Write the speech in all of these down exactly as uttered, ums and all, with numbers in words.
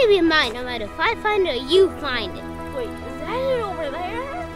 be mine no matter if I find it or you find it. Wait, is that it over there?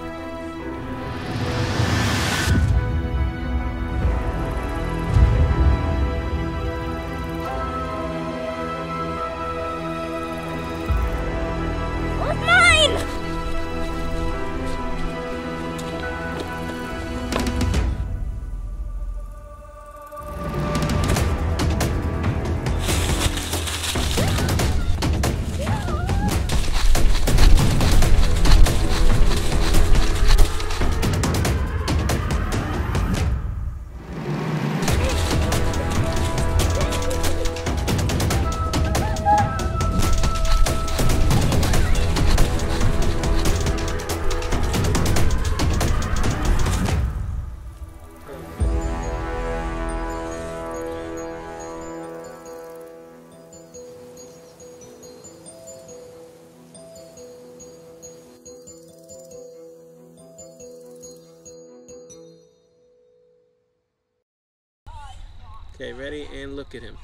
Okay, ready, and look at him.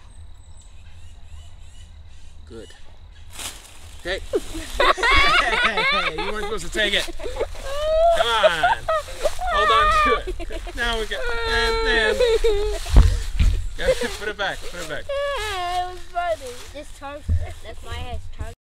Good. Hey! Hey, hey, you weren't supposed to take it. Come on! Hold on to it. Now we go. And then. Put it back, put it back. It was funny. This tongue, that's my head.